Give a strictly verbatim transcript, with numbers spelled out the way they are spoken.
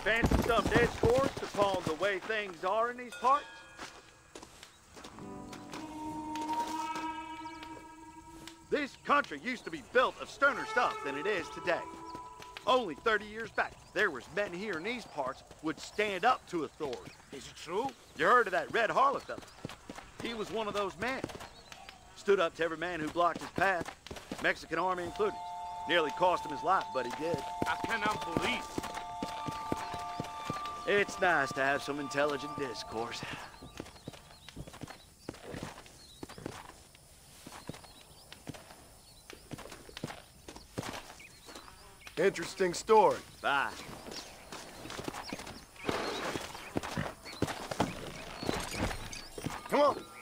Fancy some discourse upon the way things are in these parts? This country used to be built of sterner stuff than it is today. Only thirty years back, there was men here in these parts would stand up to authority. Is it true? You heard of that Red Harlow fella? He was one of those men. Stood up to every man who blocked his path, Mexican army included. Nearly cost him his life, but he did. I cannot believe. It's nice to have some intelligent discourse. Interesting story. Bye. Come on.